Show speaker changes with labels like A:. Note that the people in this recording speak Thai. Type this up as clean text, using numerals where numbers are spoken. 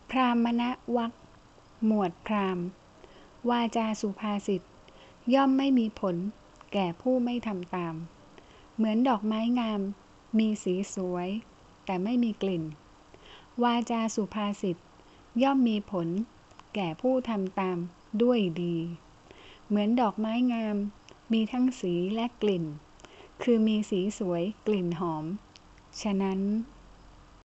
A: พราหมณวรรคหมวดพราหมณ์วาจาสุภาษิตย่อมไม่มีผลแก่ผู้ไม่ทำตามเหมือนดอกไม้งามมีสีสวยแต่ไม่มีกลิ่นวาจาสุภาษิตย่อมมีผลแก่ผู้ทำตามด้วยดีเหมือนดอกไม้งามมีทั้งสีและกลิ่นคือมีสีสวยกลิ่นหอมฉะนั้น